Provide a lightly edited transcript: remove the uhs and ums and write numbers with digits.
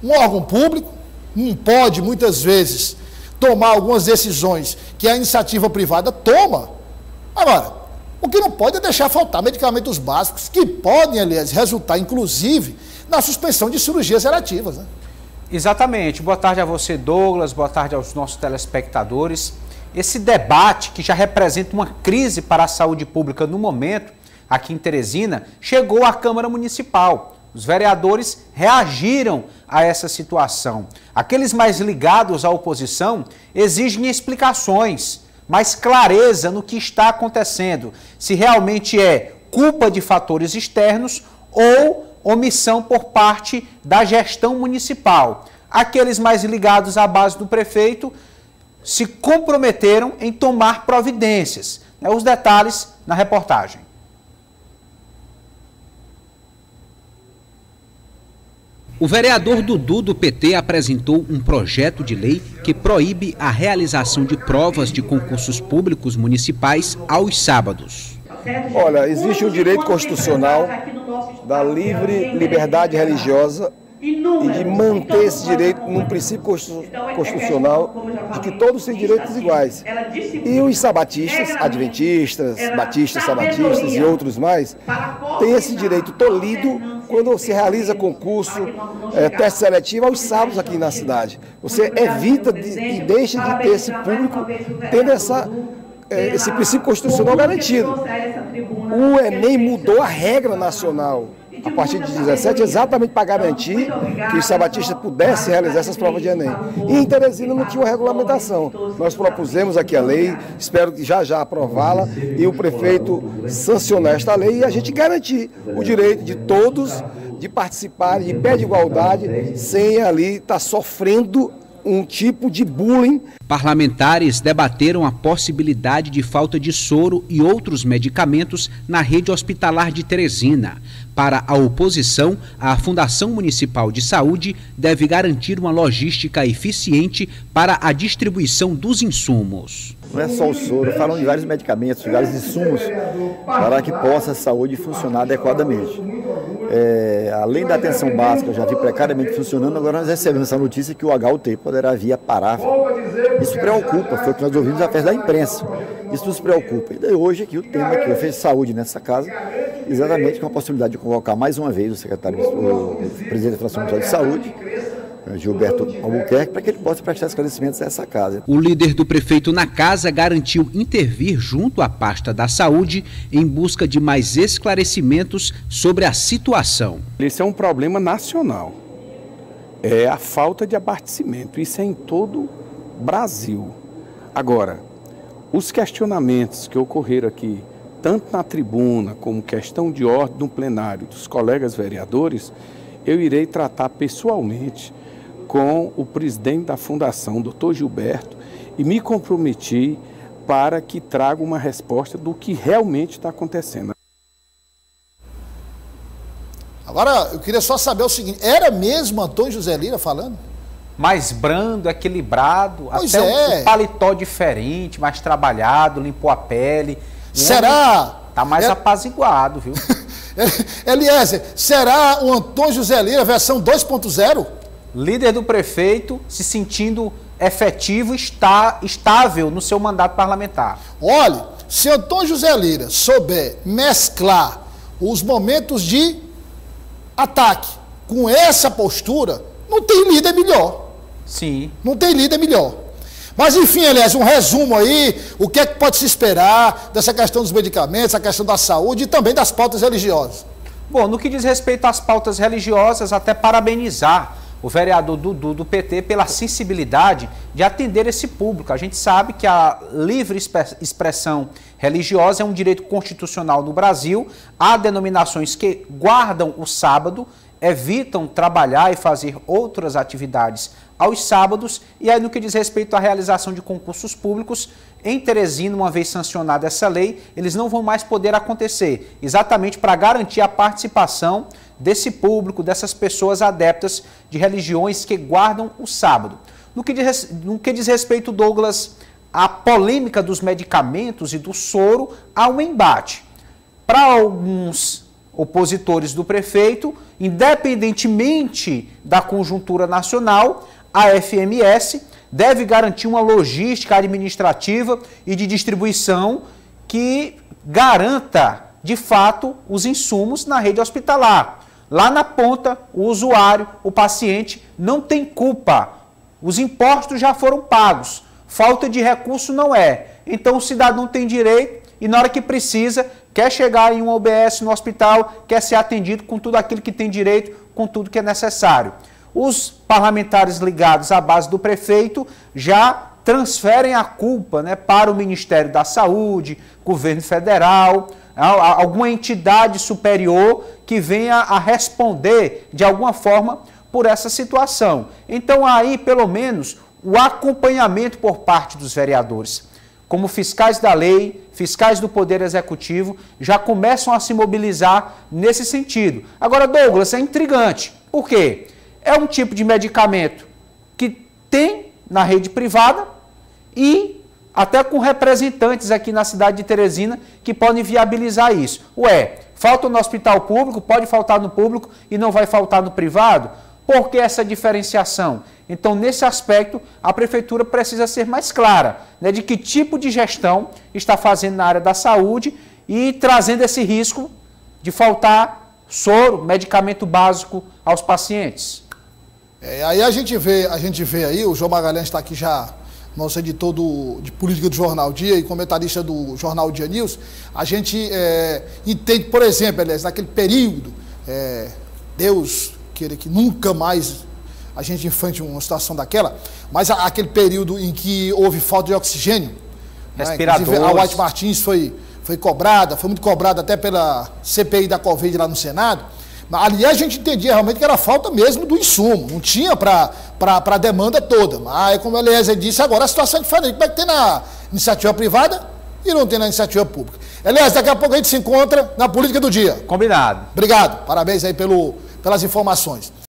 Um órgão público não pode, muitas vezes, tomar algumas decisões que a iniciativa privada toma. Agora, o que não pode é deixar faltar medicamentos básicos que podem, aliás, resultar, inclusive, na suspensão de cirurgias eletivas, né? Exatamente. Boa tarde a você, Douglas. Boa tarde aos nossos telespectadores. Esse debate, que já representa uma crise para a saúde pública no momento, aqui em Teresina, chegou à Câmara Municipal. Os vereadores reagiram a essa situação. Aqueles mais ligados à oposição exigem explicações, mais clareza no que está acontecendo, se realmente é culpa de fatores externos ou omissão por parte da gestão municipal. Aqueles mais ligados à base do prefeito se comprometeram em tomar providências. Os detalhes na reportagem. O vereador Dudu, do PT, apresentou um projeto de lei que proíbe a realização de provas de concursos públicos municipais aos sábados. Olha, existe um direito constitucional da livre liberdade religiosa e de manter esse direito num princípio constitucional de que todos têm direitos iguais. E os sabatistas, adventistas, batistas, sabatistas e outros mais, têm esse direito tolido quando se realiza concurso, teste seletivo aos sábados aqui na cidade. Você evita e deixa de ter esse público tendo esse princípio constitucional garantido. O Enem mudou a regra nacional a partir de 2017, exatamente para garantir que os sabatistas pudessem realizar essas provas de Enem. E em Teresina não tinha uma regulamentação. Nós propusemos aqui a lei, espero que já aprová-la, e o prefeito sancionar esta lei e a gente garantir o direito de todos de participarem de pé de igualdade, sem ali estar sofrendo um tipo de bullying. Parlamentares debateram a possibilidade de falta de soro e outros medicamentos na rede hospitalar de Teresina. Para a oposição, a Fundação Municipal de Saúde deve garantir uma logística eficiente para a distribuição dos insumos. Não é só o soro, falam de vários medicamentos, de vários insumos para que possa a saúde funcionar adequadamente. Além da atenção básica, já vi precariamente funcionando, agora nós recebemos essa notícia que o HUT poderá vir a parar. Isso preocupa, foi o que nós ouvimos através da imprensa. Isso nos preocupa. E daí hoje aqui o tema que eu fiz saúde nessa casa, exatamente com a possibilidade de convocar mais uma vez o presidente da Fundação de Saúde, Gilberto Albuquerque, para que ele possa prestar esclarecimentos a essa casa. O líder do prefeito na casa garantiu intervir junto à pasta da saúde em busca de mais esclarecimentos sobre a situação. Esse é um problema nacional, é a falta de abastecimento, isso é em todo o Brasil. Agora, os questionamentos que ocorreram aqui, tanto na tribuna como questão de ordem no plenário dos colegas vereadores, eu irei tratar pessoalmente com o presidente da Fundação, Dr. Gilberto, e me comprometi para que traga uma resposta do que realmente está acontecendo. Agora, eu queria só saber o seguinte, era mesmo Antônio José Lira falando? Mais brando, equilibrado, pois até um paletó diferente, mais trabalhado, limpou a pele. Será? Tá mais apaziguado, viu? Eliezer, será o Antônio José Lira versão 2.0? Líder do prefeito se sentindo efetivo, estável no seu mandato parlamentar. Olha, se Antônio José Lira souber mesclar os momentos de ataque com essa postura, não tem líder melhor. Sim. Não tem líder melhor. Mas enfim, aliás, um resumo aí, o que é que pode se esperar dessa questão dos medicamentos, a questão da saúde e também das pautas religiosas? Bom, no que diz respeito às pautas religiosas, até parabenizar o vereador Dudu do PT pela sensibilidade de atender esse público. A gente sabe que a livre expressão religiosa é um direito constitucional no Brasil. Há denominações que guardam o sábado, evitam trabalhar e fazer outras atividades aos sábados, e aí no que diz respeito à realização de concursos públicos, em Teresina, uma vez sancionada essa lei, eles não vão mais poder acontecer, exatamente para garantir a participação desse público, dessas pessoas adeptas de religiões que guardam o sábado. No que diz respeito, Douglas, à polêmica dos medicamentos e do soro, há um embate. Para alguns opositores do prefeito, independentemente da conjuntura nacional, a FMS deve garantir uma logística administrativa e de distribuição que garanta, de fato, os insumos na rede hospitalar. Lá na ponta, o usuário, o paciente, não tem culpa. Os impostos já foram pagos. Falta de recurso não é. Então o cidadão tem direito e na hora que precisa, quer chegar em um OBS no hospital, quer ser atendido com tudo aquilo que tem direito, com tudo que é necessário. Os parlamentares ligados à base do prefeito já transferem a culpa, né, para o Ministério da Saúde, governo federal, alguma entidade superior que venha a responder de alguma forma por essa situação. Então aí, pelo menos, o acompanhamento por parte dos vereadores, como fiscais da lei, fiscais do Poder Executivo, já começam a se mobilizar nesse sentido. Agora, Douglas, é intrigante. Por quê? É um tipo de medicamento que tem na rede privada e até com representantes aqui na cidade de Teresina que podem viabilizar isso. Ué, falta no hospital público, pode faltar no público e não vai faltar no privado? Por que essa diferenciação? Então, nesse aspecto, a prefeitura precisa ser mais clara, né, de que tipo de gestão está fazendo na área da saúde e trazendo esse risco de faltar soro, medicamento básico aos pacientes. Aí a gente vê aí, o João Magalhães está aqui já, nosso editor de política do Jornal Dia e comentarista do Jornal Dia News, a gente entende, por exemplo, aliás, naquele período, Deus queira que nunca mais a gente enfrente uma situação daquela, mas aquele período em que houve falta de oxigênio, respiradores, né? A White Martins foi cobrada, foi muito cobrada até pela CPI da Covid lá no Senado. Ali a gente entendia realmente que era falta mesmo do insumo, não tinha para a demanda toda. Mas, como a Eliezer disse, agora a situação é diferente. Como é que tem na iniciativa privada e não tem na iniciativa pública? Eliezer, daqui a pouco a gente se encontra na Política do Dia. Combinado. Obrigado, parabéns aí pelas informações.